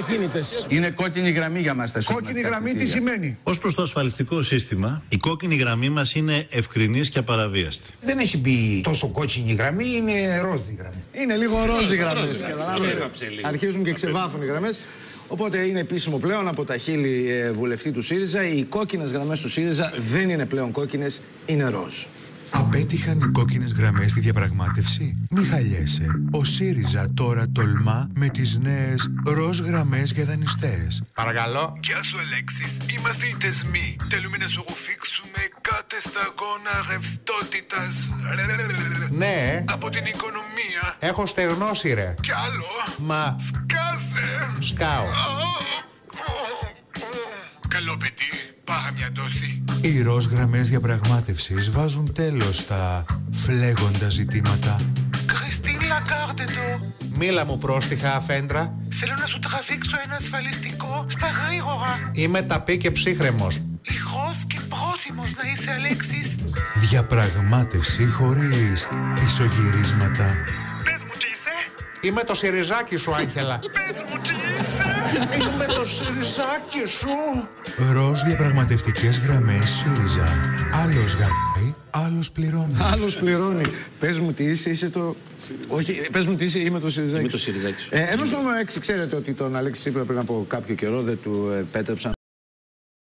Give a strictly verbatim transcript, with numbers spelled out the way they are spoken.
ακίνητες. Είναι κόκκινη γραμμή για μας τα Κόκκινη γραμμή τι σημαίνει? Ως προς το ασφαλιστικό σύστημα, η κόκκινη γραμμή μας είναι ευκρινής και απαραβίαστη. Δεν έχει μπει τόσο κόκκινη γραμμή, είναι ρόζι γραμμή. Είναι λίγο ρόζι γραμμές. Αρχίζουν και ξεβάφουν οι γραμμές. Οπότε είναι επίσημο πλέον από τα χείλη ε, βουλευτή του ΣΥΡΙΖΑ. Οι κόκκινες γραμμές του ΣΥΡΙΖΑ δεν είναι πλέον κόκκινες, είναι ροζ. Απέτυχαν οι κόκκινες γραμμές στη διαπραγμάτευση. Μη χαλιέσαι. Ο ΣΥΡΙΖΑ τώρα τολμά με τις νέες ροζ γραμμές για δανειστές. Παρακαλώ. Γεια σου, Αλέξης. Είμαστε οι θεσμοί. Θέλουμε να σου ρουφήξουμε κάθε σταγόνα ρευστότητας. Ναι. Από την οικονομία. Έχω στεγνώσει ρε. Κι άλλο. Μα Σκάσε. σκάω. Καλό παιδί. Πάρα μια δόση. Οι ροζ γραμμές διαπραγμάτευσης βάζουν τέλος στα φλέγοντα ζητήματα. Κριστίν Λαγκάρντ εδώ. Μίλα μου πρόστιχα αφέντρα. Θέλω να σου τραβήξω ένα ασφαλιστικό στα γρήγορα. Είμαι ταπί και ψύχρεμος. Υγρός και πρόθυμος να είσαι, Αλέξης. Διαπραγμάτευση χωρίς πισωγυρίσματα. Πες μου τι είσαι. Είμαι το σιριζάκι σου, Άγγελα. Πες μου τι είσαι. Είμαι το σιριζάκι σου. Ροζ διαπραγματευτικές γραμμές ΣΥΡΙΖΑ. Άλλος γαμάει, άλλος πληρώνει. Άλλος πληρώνει. Πες μου τι είσαι, είσαι το. Όχι, πες μου τι είσαι, είμαι το ΣΥΡΙΖΑ. Είμαι το ΣΥΡΙΖΑ. Ε, ενώ στο νούμερο έξι ξέρετε ότι τον Αλέξη Τσίπρα πριν από κάποιο καιρό δεν του επέτρεψαν.